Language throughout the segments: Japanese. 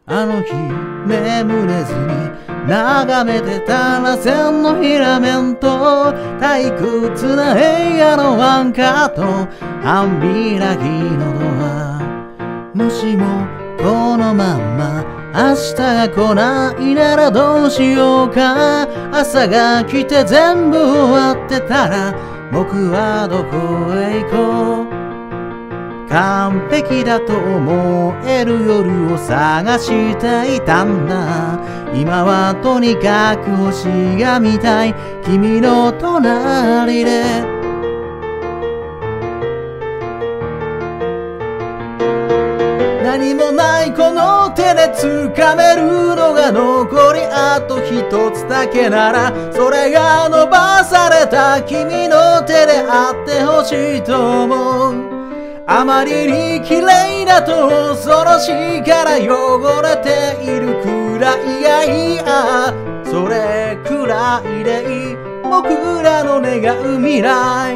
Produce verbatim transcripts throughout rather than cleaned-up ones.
あの日眠れずに眺めてたら線のフィラメント、退屈な映画のワンカット、半開きのドア。もしもこのまんま明日が来ないならどうしようか。朝が来て全部終わってたら僕はどこへ行こう。完璧だと思える夜を探していたんだ。今はとにかく星が見たい、君の隣で。何もないこの手で掴めるのが残りあと一つだけなら、それが伸ばされた君の手であってほしいと思う。あまりに綺麗だと恐ろしいから汚れているくらいがいい。ああそれくらいでいい、僕らの願う未来。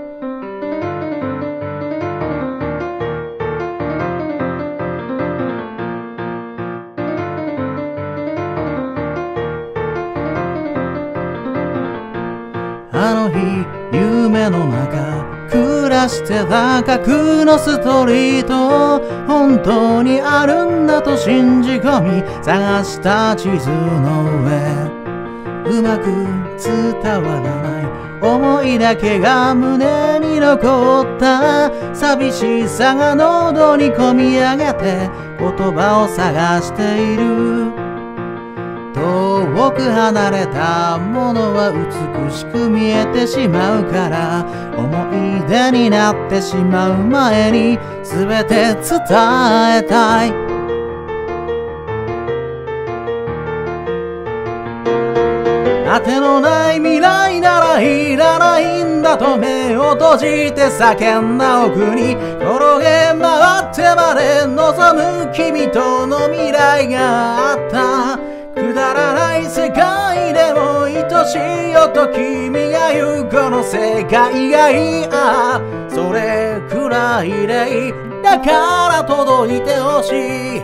あの日夢の中暮らしてた架空のストリート、本当にあるんだと信じ込み探した地図の上、うまく伝わらない思いだけが胸に残った。寂しさが喉にこみ上げて言葉を探している。遠く離れたものは美しく見えてしまうから、思い出になってしまう前に全て伝えたい。当てのない未来ならいらないんだと目を閉じて叫んだ奥に、転げ回ってまで望む君との未来があった。くだらない世界でも愛しいよと君が言うこの世界がいい。ああそれくらいでいい、だから届いてほしい。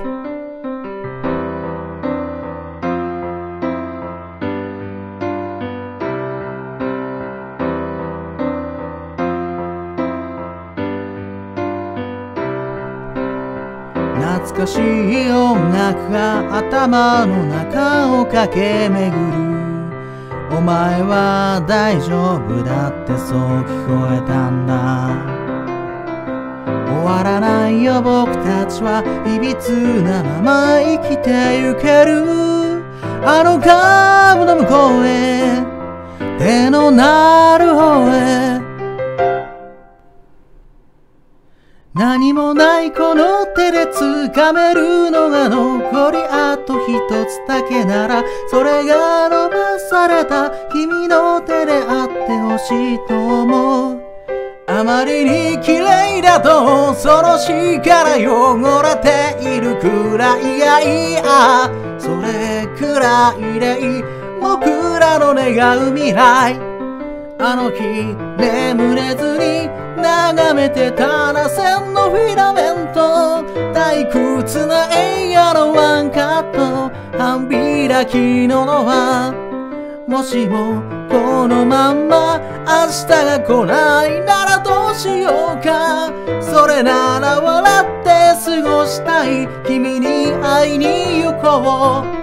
懐かしい音楽が頭の中を駆け巡る。お前は大丈夫だってそう聞こえたんだ。終わらないよ僕たちはいびつなまま生きてゆける。あのカーブの向こうへ、手のなる方へ。何もないこの手で掴めるのが残りあと一つだけなら、それが伸ばされた君の手であってほしいと思う。あまりに綺麗だと恐ろしいから汚れているくらいがいい。ああそれくらいでいい、僕らの願う未来。あの日眠れずに眺めてたら線のフィラメント、退屈な映画のワンカット、半開きのドア。もしもこのまんま明日が来ないならどうしようか。それなら笑って過ごしたい、君に会いに行こう。